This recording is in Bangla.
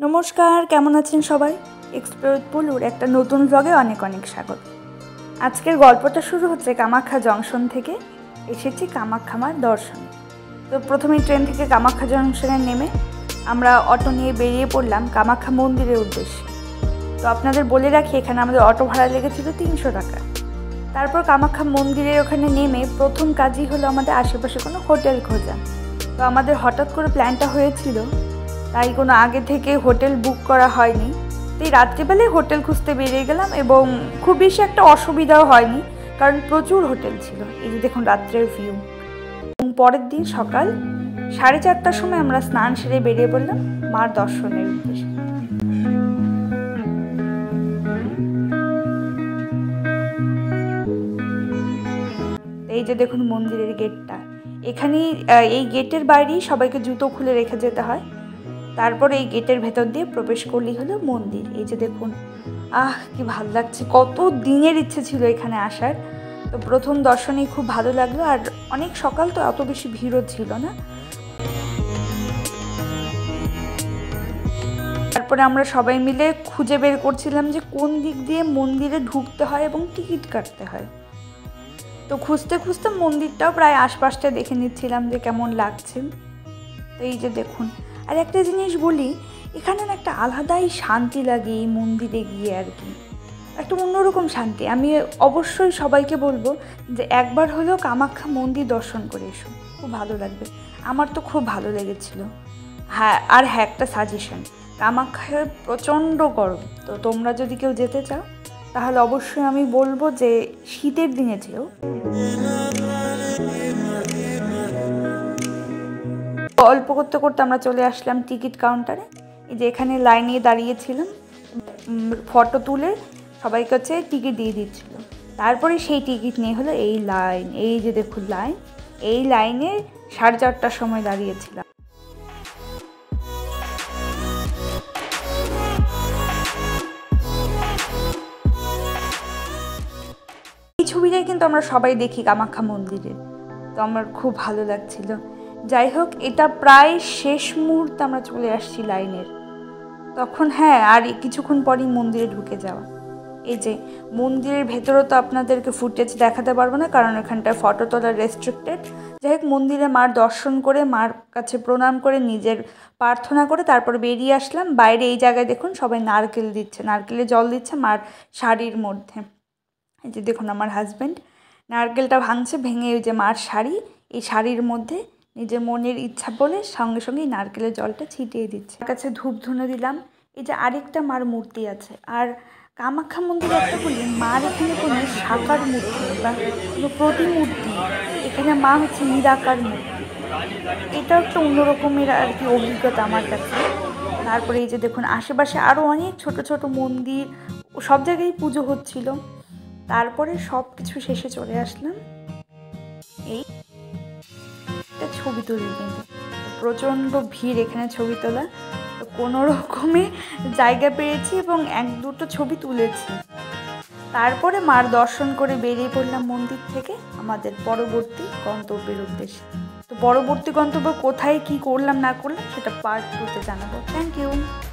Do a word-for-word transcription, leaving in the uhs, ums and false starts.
নমস্কার, কেমন আছেন সবাই? এক্সপ্লোর পুলুর একটা নতুন ব্লগে অনেক অনেক স্বাগত। আজকের গল্পটা শুরু হচ্ছে কামাখ্যা জংশন থেকে। এসেছি কামাখ্যা মার দর্শনে। তো প্রথমেই ট্রেন থেকে কামাখ্যা জংশনে নেমে আমরা অটো নিয়ে বেরিয়ে পড়লাম কামাখ্যা মন্দিরের উদ্দেশ্যে। তো আপনাদের বলে রাখি, এখানে আমাদের অটো ভাড়া লেগেছিল তিনশো টাকা। তারপর কামাখ্যা মন্দিরের ওখানে নেমে প্রথম কাজই হলো আমাদের আশেপাশে কোনো হোটেল খোঁজা। তো আমাদের হঠাৎ করে প্ল্যানটা হয়েছিল, তাই কোনো আগে থেকে হোটেল বুক করা হয়নি। তো এই রাত্রিবেলায় হোটেল খুঁজতে বেরিয়ে গেলাম এবং খুব বেশি একটা অসুবিধাও হয়নি, কারণ প্রচুর হোটেল ছিল। এই যে দেখুন রাত্রের ভিউ। এবং পরের দিন সকাল সাড়ে চারটার সময় আমরা স্নান সেরে বেরিয়ে পড়লাম মার দর্শনের উদ্দেশ্যে। এই যে দেখুন মন্দিরের গেটটা। এখানে এই গেটের বাইরেই সবাইকে জুতো খুলে রেখে যেতে হয়। তারপর এই গেটের ভেতর দিয়ে প্রবেশ করলেই হলো মন্দির। এই যে দেখুন, আহ কি ভালো লাগছে, কত দিনের ইচ্ছে ছিল এখানে আসার। তো প্রথম দর্শনেই খুব ভালো লাগলো, আর অনেক সকাল তো অত বেশি ভিড়ও ছিল না। তারপরে আমরা সবাই মিলে খুঁজে বের করছিলাম যে কোন দিক দিয়ে মন্দিরে ঢুকতে হয় এবং টিকিট কাটতে হয়। তো খুঁজতে খুঁজতে মন্দিরটাও প্রায় আশপাশটা দেখে নিচ্ছিলাম যে কেমন লাগছে। তো এই যে দেখুন, আর একটা জিনিস বলি, এখানে না একটা আলাদাই শান্তি লাগে এই মন্দিরে গিয়ে, আর কি একটা অন্যরকম শান্তি। আমি অবশ্যই সবাইকে বলবো যে একবার হলেও কামাখ্যা মন্দির দর্শন করে এসো, খুব ভালো লাগবে। আমার তো খুব ভালো লেগেছিল। হ্যাঁ, আর হ্যাঁ একটা সাজেশন, কামাখ্যায় প্রচণ্ড গরম। তো তোমরা যদি কেউ যেতে চাও তাহলে অবশ্যই আমি বলবো যে শীতের দিনে যেও। অল্প করতে করতে আমরা চলে আসলাম টিকিট কাউন্টারে। এই যে এখানে লাইনে দাঁড়িয়েছিলাম, ফটো তুলে সবাই কাছে টিকিট দিয়ে দিচ্ছিল। তারপরে সেই টিকিট নিয়ে হলো এই লাইন। এই যে দেখুন লাইন, এই লাইনে সাড়ে চারটার সময় দাঁড়িয়েছিলাম। এই ছবিটাই কিন্তু আমরা সবাই দেখি কামাখ্যা মন্দিরে। তো আমার খুব ভালো লাগছিল। যাই হোক, এটা প্রায় শেষ মুহূর্তে আমরা চলে আসছি লাইনের। তখন হ্যাঁ, আর কিছুক্ষণ পরই মন্দিরে ঢুকে যাওয়া। এই যে মন্দিরের ভেতরেও তো আপনাদেরকে ফুটেজ দেখাতে পারবো না, কারণ এখানটায় ফটো তোলা রেস্ট্রিক্টেড। যাই হোক, মন্দিরে মার দর্শন করে, মার কাছে প্রণাম করে, নিজের প্রার্থনা করে তারপর বেরিয়ে আসলাম। বাইরে এই জায়গায় দেখুন সবাই নারকেল দিচ্ছে, নারকেলে জল দিচ্ছে মার শাড়ির মধ্যে। এই যে দেখুন আমার হাজব্যান্ড নারকেলটা ভাঙছে, ভেঙে ওই যে মার শাড়ি, এই শাড়ির মধ্যে নিজের মনের ইচ্ছা বলে সঙ্গে সঙ্গে নারকেলের জলটা ছিটিয়ে দিচ্ছে। তার কাছে ধূপ ধুনো দিলাম। এই যে আরেকটা মার মূর্তি আছে। আর কামাখ্যা মন্দিরে একটা বলি, মার এখানে কোনো সাকার মূর্তি বা কোনো প্রতিমূর্তি, এখানে মা হচ্ছে নিরাকার মূর্তি। এটা একটা অন্যরকমের আর কি অভিজ্ঞতা আমার কাছে। তারপরে এই যে দেখুন আশেপাশে আরও অনেক ছোট ছোট মন্দির, সব জায়গায় পুজো হচ্ছিল। তারপরে সব কিছু শেষে চলে আসলাম এই ছবি তুলি। কিন্তু প্রচণ্ড ভিড় এখানে ছবি তোলা। তো কোনো রকমে জায়গা পেয়েছি এবং এক দুটো ছবি তুলেছি। তারপরে মার দর্শন করে বেরিয়ে পড়লাম মন্দির থেকে আমাদের পরবর্তী গন্তব্যের উদ্দেশ্যে। তো পরবর্তী গন্তব্য কোথায় কি করলাম না করলাম সেটা পার্ট টুতে জানাবো। Thank you.